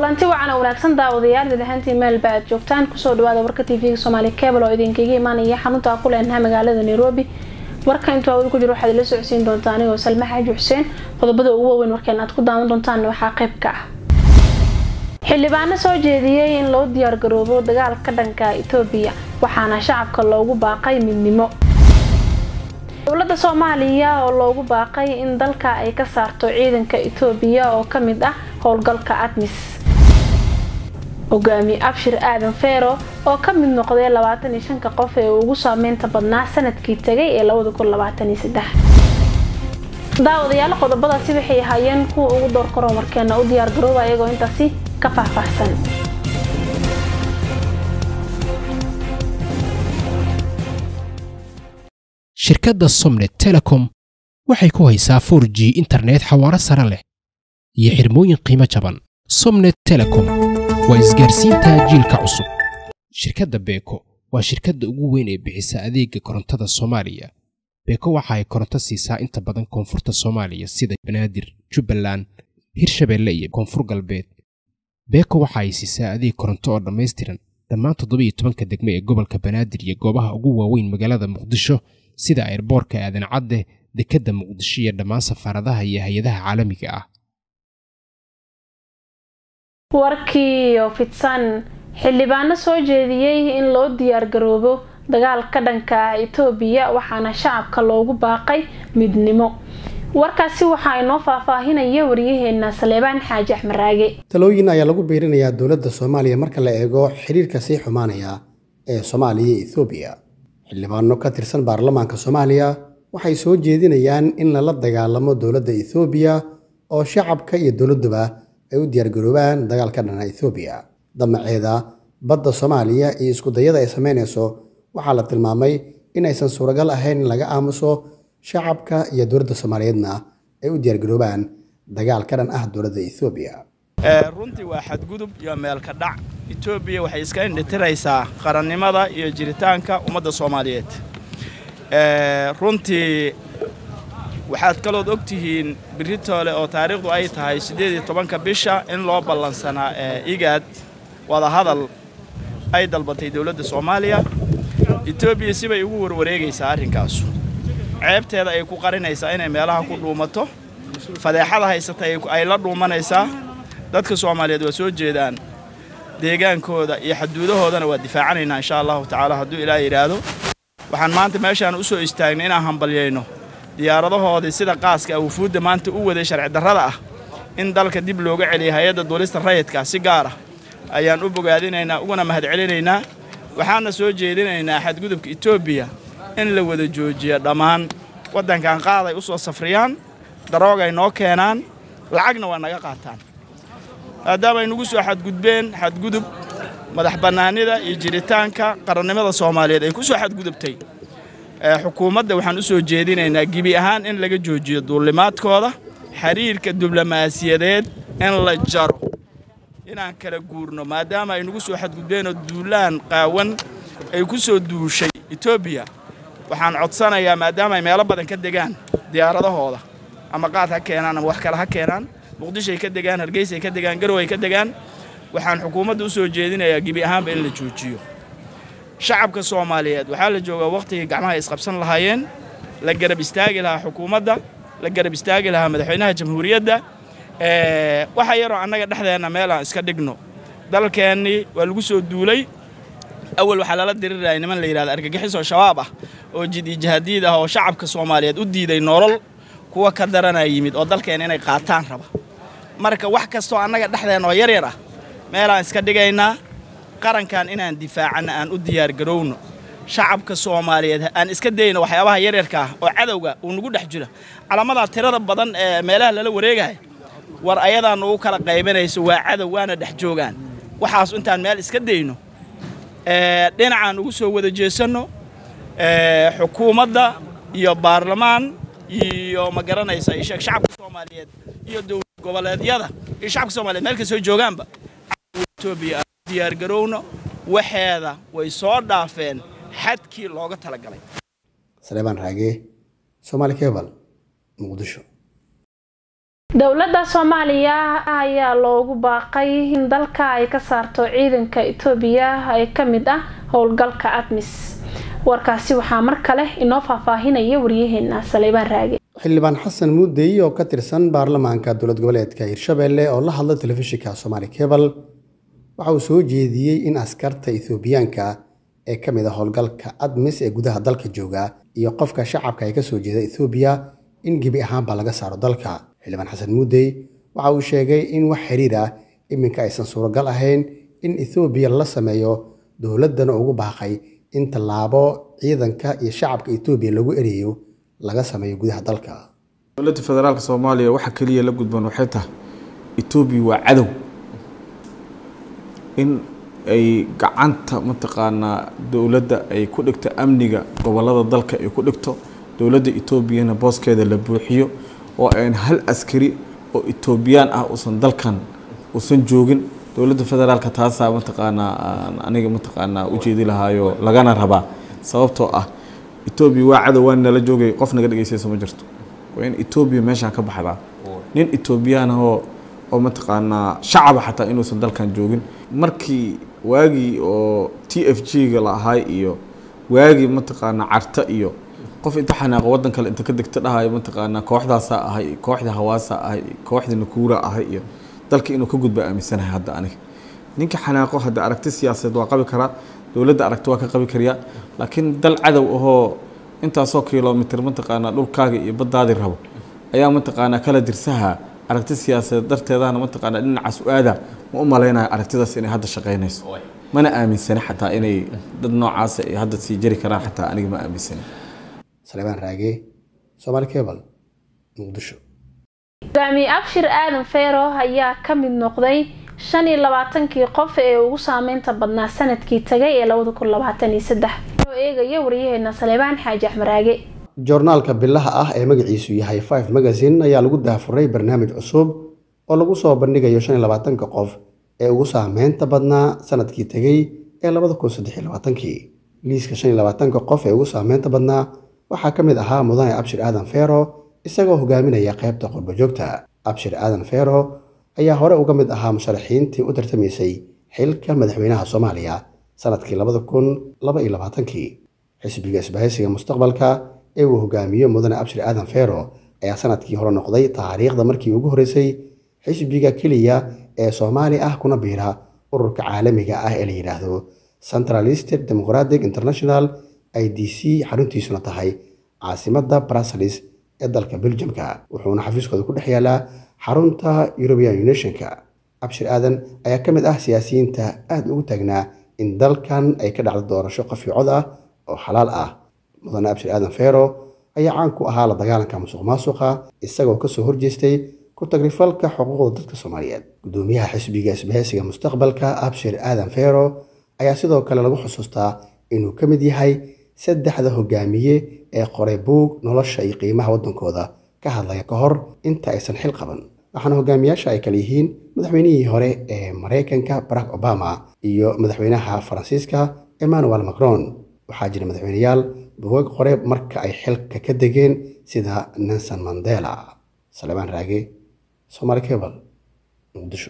kulanti wacan wanaagsan daawadayaal ilahantii meel baad joogtaan ku soo dhawaada warka TV Soomaali Cable oo idinkaga imaanaya xarunta ku leenahay magaalada Nairobi warka inta uu ku jiro waxa la socodsiin doontaa aniga Salma Xaaji Xuseen qodobada ugu waaweyn warkeen aad ku daawan doontaan waxa qayb ka ah xildhibaano soo jeediyay in loo diyaar garoobo dagaalka dhanka Itoobiya waxaana shacabka loogu baaqay midnimo dawladda Soomaaliya oo loogu baaqay in dalka ay ka saarto ciidanka Itoobiya oo kamid ah howlgalka ATMIS Ogaami Abshir Aadan Feero oo ka mid noqday 25 qof ee ugu saameynta badnaa sanadkii tagay ee 2023 daawadayaal qodobadaasi waxay hayeen kuwa ugu door karo markeena u diyaar garooba ayagoo intaasi ka faahfaahsan shirkadda Somnet Telecom waxay ku haysaa 4G internet xawaare sare leh iyo xirmooyin qiimo jaban Somnet Telecom waa isgaarsiinta jiilka cusub shirkadda Beko waa shirkadda ugu weyn ee bixisa adeegga korontada Soomaaliya Beko waxa ay koronto siisaa inta badan koonfurta Soomaaliya sida Banaadir, Jubbaland, Hirshabeelle iyo Koonfur Galbeed Beko waxa ay siisaa adeeg koronto oo dhameystiran dhammaan 17 degmo ee gobolka Banaadir iyo goobaha ugu waaweyn magaalada Muqdisho sida airportka Aadan Cadde dekedda Muqdisho iyo dhammaan safaaradaha iyo hay'adaha caalamiga ah warkii oo fidsan xildhibaano soo jeediyay in loo diyaar garoobo dagaalka dhanka Itoobiya waxaana shacabka loogu baaqay midnimo warkaasi waxa inoo faahfaahinaya wariyaheena Saleebaan Xaaji Axmed Raage talooyin ayaa lagu beerinayaa dawladda Soomaaliya marka la eego xiriirka sii xumaanaya ee Soomaaliya iyo Itoobiya xildhibaano ka tirsan baarlamaanka Soomaaliya waxay soo jeedinayaan in la dagaalamo dawladda Itoobiya oo shacabka iyo dawladduba ay u diyaar garoobaan dagaalka dhanka Itoobiya damaceeda badda Soomaaliya iyo isku dayada ay sameynayso waxa la tilmaamay in aysan suuragal ahayn in laga aamuso shacabka iyo dawladda Soomaaliyeedna ay u diyaar garoobaan dagaalka dhan ah dawladda Itoobiya runtii waa xadgudub iyo meel ka dhac Itoobiya waxay iska indhitiraysaa qarannimada iyo jiritaanka ummadda Soomaaliyeed runtii waxaad kalood ogtihiin Britole oo taariikhdu ay tahay 18 bisha in loo ballansanaa IGAD wada hadal ay dalbatay dawladda Soomaaliya Itoobiya sibay ugu warwareegaysaa arrinkaas ceebteeda ay ku qarinaysaa inay meelaha ku dhuumato fadeexada haysatay ay la dhuumanaysaa dadka Soomaaliyeed waa soo jeedaan deegaankooda iyo xuduudahoodana waa difaacanayna insha Allah ta'ala haduu Ilaahay yiraahdo waxaan maanta meeshaan u soo istaagnay inaan hambalyeeyno diyaaradahoodii sida qaaska ah wufuudda maanta u waday sharci darrada ah in dalka dib looga celiyo hay'adda duulista rayidka si gaar ah ayaan u bogaadinaynaa uguna mahadcelinaynaa waxaana soo jeedinaynaa xadgudubka Itoobiya in la wada joojiyo dhammaan wadankan qaaday u soo safriyaan darooga ay noo keenaan lacagna waa naga qaataan hadaba ay nagu soo xadgudub madax banaanida iyo jiritaanka qarannimada Soomaaliyeed ay ku soo xadgudubtay xukuumadda waxaan u soo jeedinaynaa gibi ahaan in laga joojiyo duulimaadkooda xiriirka diblomaasiyadeed in la jaro inaan kala guurno maadaama ay nagu soo xadgudbeen oo duulaan qaawan ay ku soo duushay Itoobiya waxaan codsanayaa maadaama ay meelo badan ka degaan diyaaradahooda ama qaad ha keenaan ama wax kale ha keenaan Muqdisho ay ka degaan Hargeysa ay ka degaan Garowe ay ka degaan waxaan xukuumadda u soo jeedinayaa gibi ahaanba in la joojiyo shacabka Soomaaliyeed waxa la joogaa waqtigii gacmaha isqabsan lahaayeen la garab istaagi lahaa xukuumadda la garab istaagi lahaa madaxweynaha jamhuuriyadda waxa yaroo annaga dhexdeena meel aan iska dhigno dalkeenni waa lagu soo duulay awal waxa la diriiray niman la yiraahdo argagixiso shabaab ah oo jihadiid ah oo shacabka Soomaaliyeed u diiday nolol kuwa ka daranay yimid oo dalkeen inay qaataan raba marka wax kasto annaga dhexdeena oo yar ah meel aan iska dhigaynaa qarankan inaan difaacana aan u diyaar garowno shacabka Soomaaliyeed aan iska dayno waxyaabaha yaryarka ah oo cadawga uu nagu dhex jira calaamada tirada badan ee meelaha la wareegay war ayadaan uu kala qaybanayso waa cadow waana dhex joogan waxaas intaan meel iska dayno dhinacaan ugu soo wada jeesano xukuumadda iyo baarlamaan iyo ma garanaysa shacabka Soomaaliyeed iyo dawlad goboleedyada iyo shacabka Soomaaliyeed meel ka soo joogaanba Itoobiya diyaar garowno waxeeda way soo dhaafeen xadkii looga tala galay Saleebaan Raage Soomaali Cable Muqdisho dowladda Soomaaliya ayaa loogu baaqay in dalka ay ka saarto ciidanka Itoobiya ay kamid ah howlgalka ATMIS. warkaasi waxaa mar kale inoo faahfaahinaya wariyaheena Saleebaan Raage. xildhibaan xasan muudey oo ka tirsan baarlamaanka dowlad goboleedka Hirshabelle oo la hadlay telefishinka Somali Cable waxa uu soo jeediyay in askarta Itoobiyaanka ee kamid ah howlgalka ATMIS ee gudaha dalka jooga iyo qofka shacabka ay ka soo jeeda Itoobiya in gibi ahaanba laga saaro dalka. xildhibaan xasan muudey waxa uu sheegay in wax xiriir ah iminka aysan suuragal ahayn in Itoobiya la sameeyo dowladana ugu baaqay in talaabo ciidanka iyo shacabka Itoobiya lagu ereeyo laga sameeyo gudaha dalka. dowladda federaalka Soomaaliya waxa kaliya la gudban waxay tahay Itoobiya waa cadow in ay gacanta mataqaana dowladda ay ku dhigto amniga gobolada dalka ay ku dhigto dowladda Itoobiyana booskeeda la buuxiyo oo aan hal askari oo Itoobiyaan ah usan dalkan usan joogin dowladda federaalka taasa mataqaana aniga mataqaana u jeedi lahaayo lagana rabaa sababtoo ah Itoobiya waa cadow waan la joogay qof naga dhageysayso ma jirto waa in Itoobiya meesha ka baxdaa nin Itoobiyaan oo mataqaana shacab xataa inuusan dalkan joogin markii waagi oo TFG-ga la ahay iyo waagi mataqaana carta iyo qof inta xanaaqo wadan kale inta ka degta dhahay mataqaana kooxdaas ahay kooxda hawaasa ahay kooxda nukuura ahay iyo dalka inuu ka gudba aaminsanahay hadda aniga ninka xanaaqo hadda aragti siyaasadeed waa qabi karaa dowladda aragti waa ka qabi kariya laakiin dal cadow ahoo intaasoo kiiloomitir mataqaana dhulkaaga iyo baddaadi rabo ayaa mataqaana kala dirsaha aragti siyaasadeed darteedana mataqaana dhinacaas u aada ma u maleynayo aragtidaas inay hadda shaqeynayso mana aaminsana xataa inay dad noocaas ay hadda sii jari karaan xataa aniga ma aaminsana. Saleebaan Raage, Somali Cable, Muqdisho. Gami Abshir Aadan Feero ayaa ka mid noqday 25 qof ee ugu saameynta badnaa sanadkii tagay ee 2023 oo eegaya wariyaheena Saleebaan Xaaji Axmed Raage. joornaalka bilaha ah ee magaciisu yahay 5 magazine ayaa lagu daafuray barnaamij cusub oo lagu soo bandhigayo 25 qof ee ugu saameynta badnaa sanadkii tagay ee 2023 liiska 25 qof ee ugu saameynta badnaa waxaa ka mid ahaa mudane Abshir Aadan Feero isagoo hogaaminaya qaybta qurbo joogta. Abshir Aadan Feero ayaa hore uga mid ahaa musharaxiintii u tartamaysay xilka madaxweynaha Soomaaliya sanadkii 2022 xisbiga isbahaysiga mustaqbalka ee uu hogaamiyo mudane Abshir Aadan Feero ayaa sanadkii hore noqday taariikhda markii ugu horeysay xisbiga kaliya ee Soomaali ah kuna biira ururka caalamiga ah ee la yiraahdo Centralisted Democratic International IDC xaruntiisuna tahay caasimadda Brussels ee dalka Belgiumka wuxuuna xafiiskooda ku dhex yaalaa xarunta European Unionka. Abshir Aadan ayaa ka mid ah siyaasiyiinta aad ugu taagnaa in dalkan ay ka dhacdo doorasho qafiicod ah oo xalaal ah. mudane Abshir Aadan Feero ayaa caan ku ahaa la dagaalanka musuqmaasuqa isagoo ka soo horjeestay ku tagrifalka xuquuqda dadka Soomaaliyeed. gudoomiyaha xisbiga isbahaysiga mustaqbalka Abshir Aadan Feero ayaa sidoo kale lagu xusuustaa inuu ka mid yahay saddexda hogaamiye ee qoray buug nolosha iyo qiimaha wadankooda ka hadlaya ka hor inta aysan xil qaban. waxaana hogaamiyaasha ay kala yihiin madaxweynihii hore ee Mareykanka Barack Obama iyo madaxweynaha Faransiiska Emmanuel Macron. waxaa jira madaxweynayaal buug qoray marka ay xilka ka degeen sida Nelson Mandela. Saleebaan Raage, Somali Cable, Muqdisho.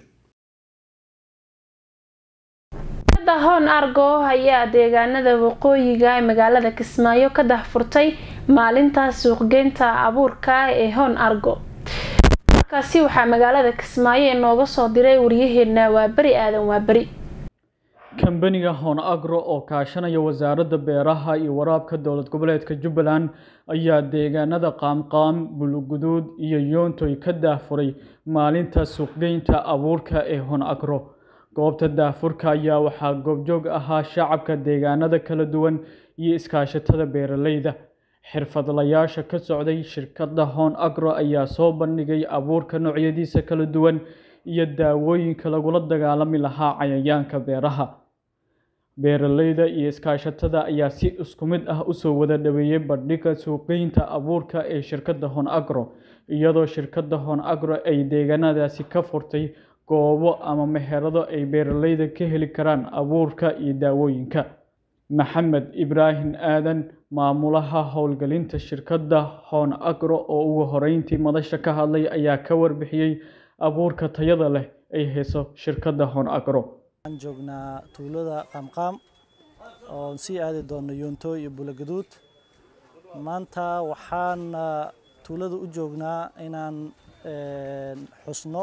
Hon Argo ayaa deegaanada waqooyiga ee magaalada Kismaayo ka dahfurtay maalinta suuqgeynta abuurka ee Hon Argo. markaasi waxaa magaalada Kismaayo inooga soo diray wariyaheena waa bari aadan waa bari. kambaniga Hon Agro oo kaashanaya wasaaradda beeraha iyo waraabka dowlad goboleedka Jubbaland ayaa deegaanada Qaamqaam, Bulugudud iyo Yoontoy ka dahfuray maalinta suuqgeynta abuurka ee Hon Agro. goobta daafurka ayaa waxaa goobjoog ahaa shacabka deegaanada kala duwan iyo iskaashatada beeralayda. xirfadlayaasha ka socday shirkadda Hon Agro ayaa soo bandhigay abuurka noocyadiisa kala duwan iyo daawooyinka lagula dagaalami lahaa cayayaanka beeraha. beeralayda iyo iskaashatada ayaa si isku mid ah u soo wada dhaweeyay bandhigga suuqgeynta abuurka ee shirkadda Hon Agro, iyadoo shirkadda Hon Agro ay deegaanadaasi ka furtay goobo ama meherado ay beeralayda ka heli karaan abuurka iyo daawooyinka. Maxamed Ibrahim Aadan maamulaha howlgelinta shirkadda Hon Agro oo ugu horeyntii madasha ka hadlay ayaa ka warbixiyay abuurka tayada leh ay hayso shirkadda Hon Agro. Waxaan joognaa tuulada Qamqam oo si aadi doono Yoonto iyo Bulagaduud. Maanta waxaan tuulada u joognaa inaan xusno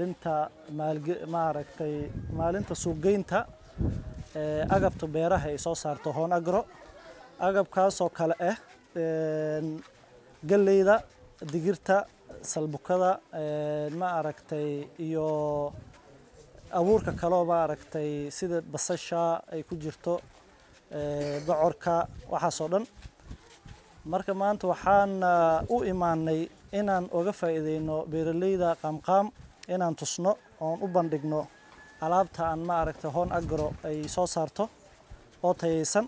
maalinta suuqgeynta agabta beeraha ay soo saarto Hon Agro. agabkaas oo kale ah galleyda, digirta, salbukada, iyo abuurka kale oo sida basasha ay ku jirto, bocorka, waxaas oo dhan. marka maanta waxaan u imaanay inaan uga faa'iideyno beeraleyda Qamqam inaan tusno oo u bandhigno alaabta aan Hon Agro ay soo saarto oo tayeysan.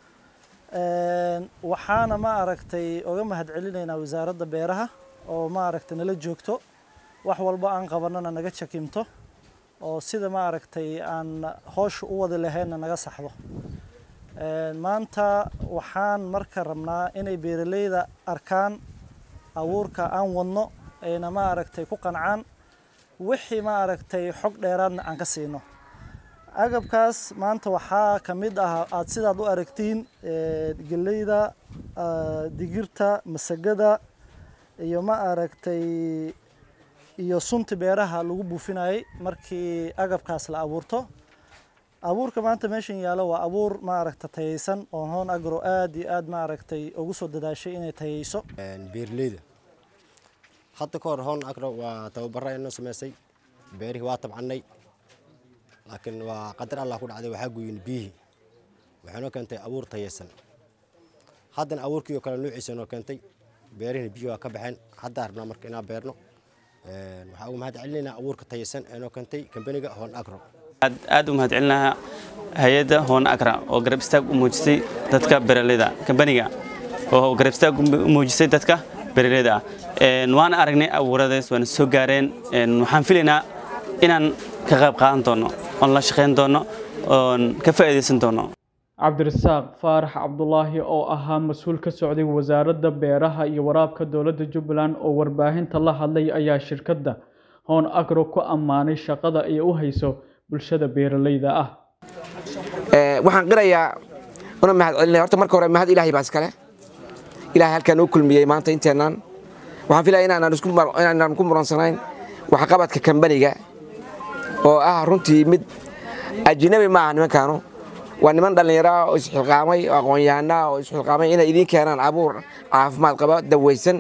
waxaana uga mahadcelinaynaa wasaaradda beeraha oo nala joogto wax walba aan qabanana naga chakimto oo sida aan hoosh u wada lahayn naga saxdo. maanta waxaan marka rabnaa inay beeraleyda arkaan abuurka aan wadno ayna ku qancaan wixii xog dheeraadna aan ka siino. agabkaas maanta waxaa ka mid ah aad sidaad u aragtiin galleyda, digirta, masagada iyo iyo sunta beeraha lagu buufinayay markii agabkaas la abuurto. abuurka maanta meeshan yaalo waa abuur tayeysan oo Hon Agro aad iyo aad ugu soo dadaashay inay tayeyso. beeraleyda hadda ka hor Hon Agro waa tababarro inoo sameysay, beerihii waa tabcanay, laakiin waa qadar Allah ku dhacday waxaa gooyin biyihii waxaana keentay abuur tayeysan. haddana abuurkii oo kale nuuciisa noo keentay, beerihii biyo waa ka baxeen. hadda rabnaa marka inaan beerno. waxaa ugu mahadcelinaynaa abuurka tayeysan ee noo keentay kambaniga Hon Agro. aad u mahadcelinayaa hay'adda Hon Agro oo garab istaag u muujisay dadka beeraleyda, kambaniga oo garab istaag u muujisay dadka beeraleyda. waan aragnay abuuradaas waan soo gaareen. waxaan filaynaa inaan ka qayb qaadan doono oo la shaqeyn doono oo ka faa'iideysan doono. Cabdirasaaq Faarax Cabdullaahi oo ahaa mas'uul ka socday wasaaradda beeraha iyo waraabka dowladda Jubbaland oo warbaahinta la hadlay ayaa shirkadda Hon Agro ku ammaanay shaqada ay u hayso bulshada beeraleyda ah. waxaan qirayaa una mahadcelinaya horta marka hore mahad Ilaahay baa iskale. Ilaahay halkan uu kulmiyay maanta inteenan. waxaan filayaa inaan ku muransanayn waxa qabadka kambaniga oo runtii mid ajnabi ma aha nimankaanu. waa niman dhalinyaro oo isxilqaamay oo aqoon-yahano oo isxilqaamay inay idin keenaan abuur caafimaad qaba daweysan.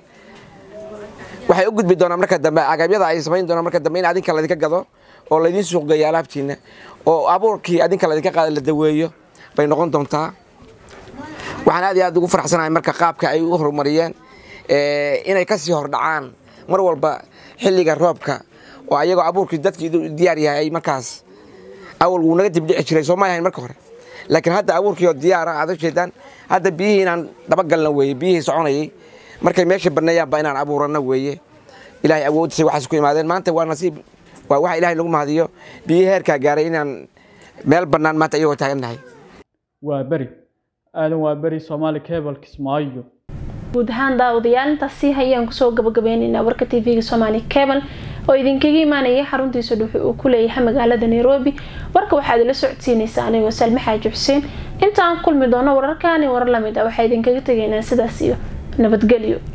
waxay u gudbi doonaan marka dambe agabyada ay samayn doonaan marka dambe in adinka la idinka gado oo la idin suuq geeyo alaabtiina oo abuurkii adinka la idinka qaado la daweeyo bay noqon doontaa. waxaan aad iyo aad ugu faraxsanahay marka qaabka ay u horumariyeen inay ka sii hordhacaan mar walba xilliga roobka oo ayagoo abuurkii dadkii diyaar yahay markaas awal wuu naga dib dhici jiray Soomaaliya marka hore. laakiin hadda abuurkii oo diyaar ah aad u jeedaan hadda biyihii inaan daba galna weeye biyihii soconayay markay meesha banneeyaan ba inaan abuurana weeye. ilaahay awoodisa waxaas ku imaadeen maanta waa nasiib waa waxa ilaahay lagu mahadiyo biyihii heerka gaaray inaan meel bannaan maanta iyagoo taaganahay. waa bari Somali Cable Kismaayo. guud ahaan daawadayaal intaasi hayaan kusoo gabagabaynaynaa warka TV-ga Somali Cable oo idinkaga imaanaya xaruntiisa dhuuxi uu ku leeyahay magaalada Nairobi. warka waxaad la socodsiinaysaa anigoo Salma Xaaji Xuseen. intaan kulmi doono wararkaani warar lamid ah waxaa idinkaga tagaynaa sidaas iyo nabadgelyo.